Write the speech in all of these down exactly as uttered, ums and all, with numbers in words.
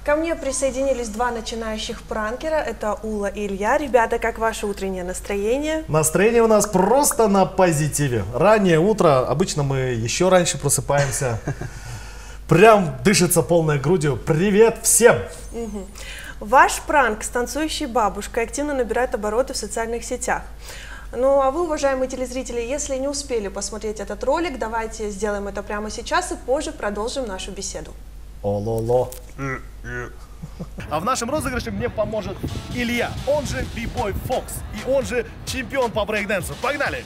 Ко мне присоединились два начинающих пранкера, это Ула и Илья. Ребята, как ваше утреннее настроение? Настроение у нас просто на позитиве. Раннее утро, обычно мы еще раньше просыпаемся. Прям дышится полной грудью. Привет всем! Угу. Ваш пранк с танцующей бабушкой активно набирает обороты в социальных сетях. Ну а вы, уважаемые телезрители, если не успели посмотреть этот ролик, давайте сделаем это прямо сейчас и позже продолжим нашу беседу. О-ло-ло. А в нашем розыгрыше мне поможет Илья, он же B-Boy Fox, и он же чемпион по брейкдэнсу. Погнали!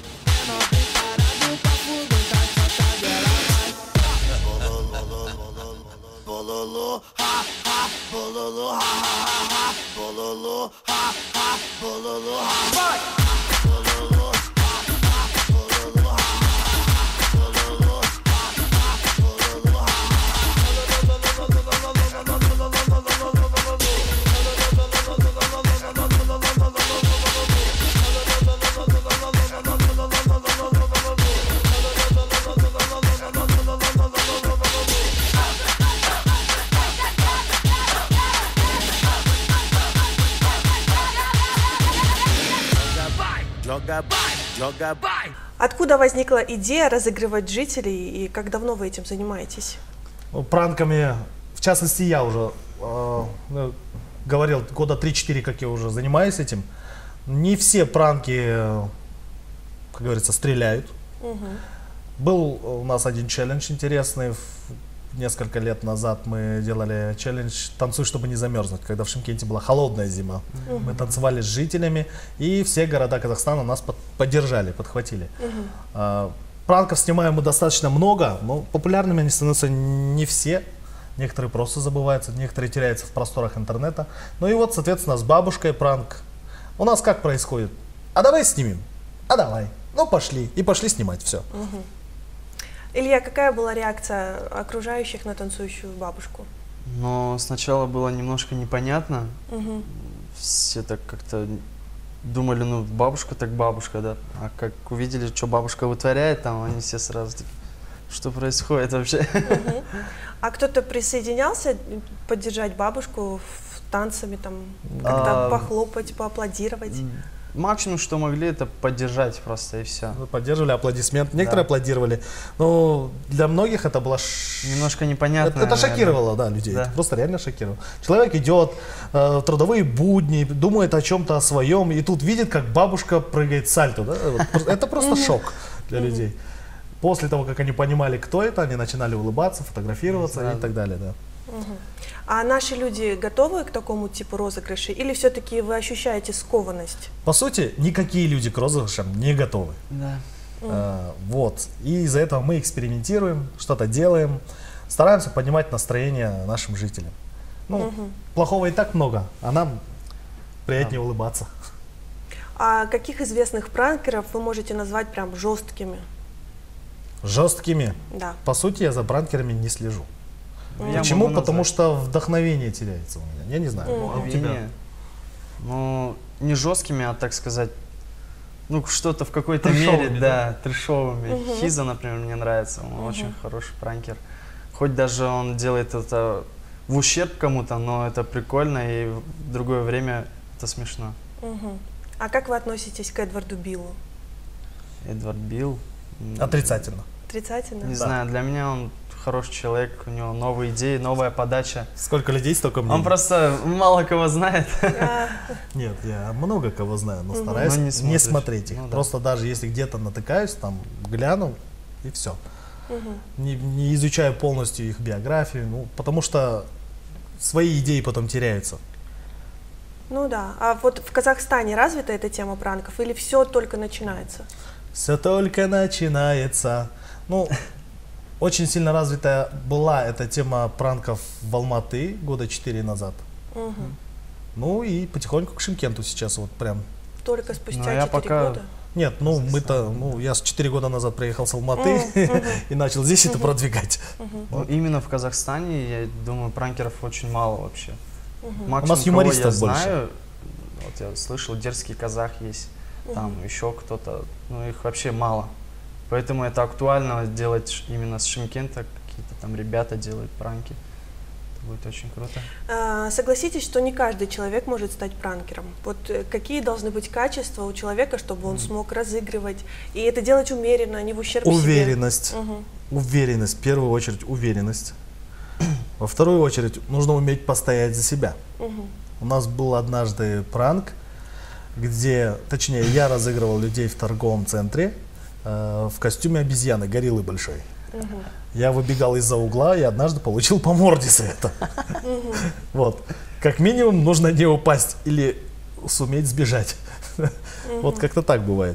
Откуда возникла идея разыгрывать жителей и как давно вы этим занимаетесь? Ну, пранками, в частности, я уже э, говорил, года три-четыре, как я уже занимаюсь этим. Не все пранки, как говорится, стреляют. Угу. Был у нас один челлендж интересный. Несколько лет назад мы делали челлендж «Танцуй, чтобы не замерзнуть», когда в Шымкенте была холодная зима. Uh-huh. Мы танцевали с жителями, и все города Казахстана нас под, поддержали, подхватили. Uh-huh. а, пранков снимаем мы достаточно много, но популярными они становятся не все. Некоторые просто забываются, некоторые теряются в просторах интернета. Ну и вот, соответственно, с бабушкой пранк. У нас как происходит? А давай снимем? А давай. Ну пошли. И пошли снимать все. Uh-huh. Илья, какая была реакция окружающих на танцующую бабушку? Но сначала было немножко непонятно. Угу. Все так как-то думали, ну бабушка так бабушка, да. А как увидели, что бабушка вытворяет, там они все сразу такие, что происходит вообще? Угу. А кто-то присоединялся поддержать бабушку в танцами, там, как-то а... похлопать, поаплодировать? Максимум, что могли, это поддержать просто, и все. Поддерживали, аплодисменты. Некоторые да. аплодировали. Но для многих это было... Ш... Немножко непонятно. Это, это шокировало, да, людей. Да. Это просто реально шокировало. Человек идет э, в трудовые будни, думает о чем-то о своем, и тут видит, как бабушка прыгает сальто. Да? Это просто шок для людей. После того, как они понимали, кто это, они начинали улыбаться, фотографироваться и так далее. Да. Угу. А наши люди готовы к такому типу розыгрыша? Или все-таки вы ощущаете скованность? По сути, никакие люди к розыгрышам не готовы. Да. А, вот. И из-за этого мы экспериментируем, что-то делаем, стараемся поднимать настроение нашим жителям. Ну, угу. Плохого и так много, а нам приятнее да. улыбаться. А каких известных пранкеров вы можете назвать прям жесткими? Жесткими? Да. По сути, я за пранкерами не слежу. Я Почему? Потому что вдохновение теряется у меня. Я не знаю. Mm. А у тебя? Ну, не жесткими, а так сказать, ну, что-то в какой-то мере, да, да, трэшовыми. Mm-hmm. Хиза, например, мне нравится, он mm-hmm. очень хороший пранкер. Хоть даже он делает это в ущерб кому-то, но это прикольно, и в другое время это смешно. Mm-hmm. А как вы относитесь к Эдварду Биллу? Эдвард Билл? Отрицательно. Отрицательно? Не да. знаю, для меня он хороший человек, у него новые идеи, новая подача. Сколько людей, столько мнений. Он просто мало кого знает. Нет, я много кого знаю, но стараюсь но не, не смотреть их. Ну, просто да. даже если где-то натыкаюсь, там гляну и все. Угу. Не, не изучаю полностью их биографию, ну, потому что свои идеи потом теряются. Ну да. А вот в Казахстане развита эта тема пранков или все только начинается? Все только начинается. Ну, очень сильно развитая была эта тема пранков в Алматы года четыре назад. Угу. Ну и потихоньку к Шымкенту сейчас вот прям. Только спустя четыре пока... года? Нет, ну мы-то, ну я с четыре года назад приехал с Алматы uh-huh. и начал здесь uh-huh. это продвигать. Uh-huh. Вот. Ну, именно в Казахстане, я думаю, пранкеров очень мало вообще. Uh-huh. Максимум, у нас юмористов я больше. Знаю, вот я слышал, дерзкий казах есть, uh-huh. там еще кто-то, ну их вообще мало. Поэтому это актуально делать именно с Шымкента, какие-то там ребята делают пранки. будет очень круто. А, согласитесь, что не каждый человек может стать пранкером. Вот э, какие должны быть качества у человека, чтобы он смог разыгрывать, и это делать умеренно, а не в ущерб себе? Уверенность. Угу. Уверенность. В первую очередь уверенность. Во вторую очередь нужно уметь постоять за себя. Угу. У нас был однажды пранк, где, точнее, я разыгрывал людей в торговом центре э, в костюме обезьяны, гориллы большой. Угу. Я выбегал из-за угла и однажды получил по морде за это. Угу. Вот. Как минимум нужно не упасть или суметь сбежать. Угу. Вот как-то так бывает.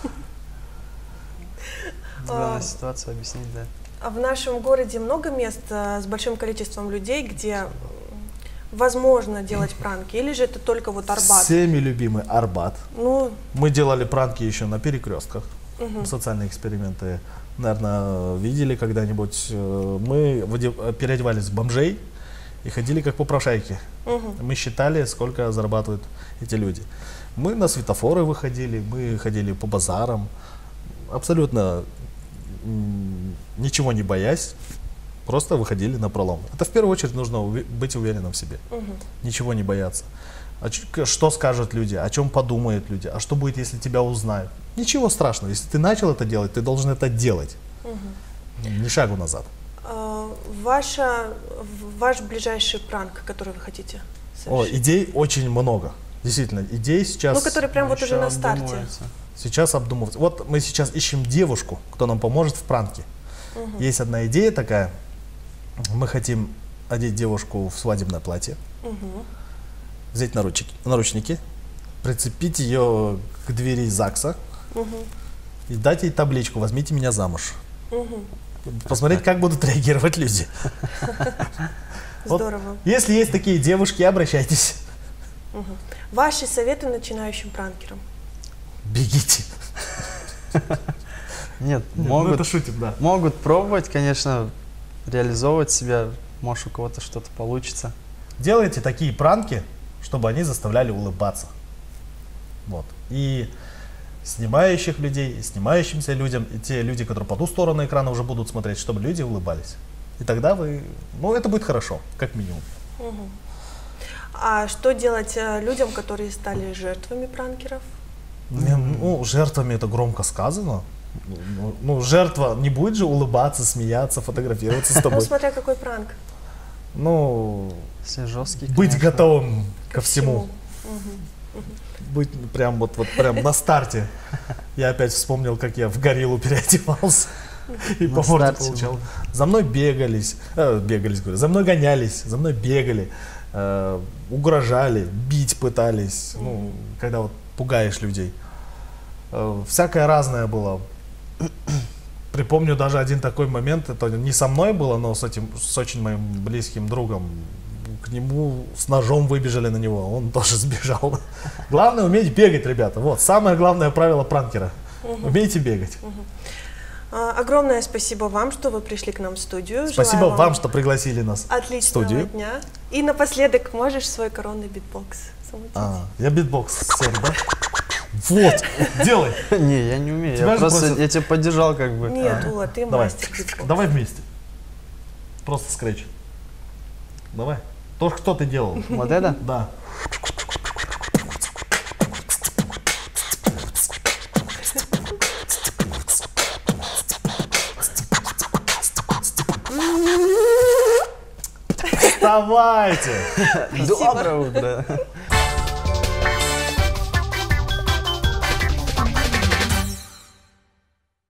Данную ситуацию объяснить, да. А в нашем городе много мест а, с большим количеством людей, где возможно делать пранки, или же это только вот Арбат? Всеми любимый Арбат. Ну, Мы делали пранки еще на перекрестках. Угу. Социальные эксперименты, наверное, видели когда-нибудь. Мы переодевались в бомжей и ходили как попрошайки. угу. Мы считали, сколько зарабатывают эти люди. Мы на светофоры выходили, мы ходили по базарам, абсолютно м, ничего не боясь, просто выходили на пролом. Это в первую очередь нужно уве- быть уверенным в себе, Угу. ничего не бояться. А ч- к- что скажут люди, о чем подумают люди, а что будет, если тебя узнают? Ничего страшного, если ты начал это делать, ты должен это делать, Угу. ни шагу назад. А, ваша, в- ваш ближайший пранк, который вы хотите О, совершить? идей очень много, действительно, идей сейчас... Ну, который прям вот уже Еще на старте. обдумывается. Сейчас обдумывать. Вот мы сейчас ищем девушку, кто нам поможет в пранке. Угу. Есть одна идея такая. Мы хотим одеть девушку в свадебное платье, Угу. взять наручники, наручники, прицепить ее к двери ЗАГСа Угу. и дать ей табличку «Возьмите меня замуж». Угу. Посмотреть, как будут реагировать люди. Вот. Здорово. Если есть такие девушки, обращайтесь. Угу. Ваши советы начинающим пранкерам? Бегите. Нет, Ну, могут, это шутим, да. могут пробовать, конечно, реализовывать себя. Может, у кого-то что-то получится. Делайте такие пранки, чтобы они заставляли улыбаться. Вот. И снимающих людей, и снимающимся людям, и те люди, которые по ту сторону экрана уже будут смотреть, чтобы люди улыбались. И тогда вы, ну, это будет хорошо, как минимум. Угу. А что делать э, людям, которые стали жертвами пранкеров? Не, Ну, жертвами это громко сказано. Ну, ну, жертва не будет же улыбаться, смеяться, фотографироваться с Ну, тобой. смотря какой пранк. Ну, Все жесткие. быть конечно. готовым ко всему. Мгм. Быть прям вот, вот прям на старте. Я опять вспомнил, как я в гориллу переодевался и На по морде старте получал. был. За мной бегались, э, бегались, говорю, за мной гонялись, за мной бегали, э, угрожали, бить пытались, ну, когда вот пугаешь людей. Э, всякое разное было. Припомню даже один такой момент, это не со мной было, но с этим, с очень моим близким другом. К нему с ножом выбежали на него, он тоже сбежал. Главное уметь бегать, ребята. Вот, самое главное правило пранкера. Умейте бегать. А, огромное спасибо вам, что вы пришли к нам в студию. Спасибо Желаю вам, что пригласили нас в отличного студию. дня. И напоследок можешь свой коронный битбокс замутить? А, я битбокс, сэр, да? Вот, делай. Не, я не умею. Тебя Я же просто просят- я тебя поддержал как бы. Нет, Ула, ты Давай. мастер битбокса. Давай вместе. Просто скретч. Давай. То, что ты делал. Вот это? Да. Вставайте! Доброе утро.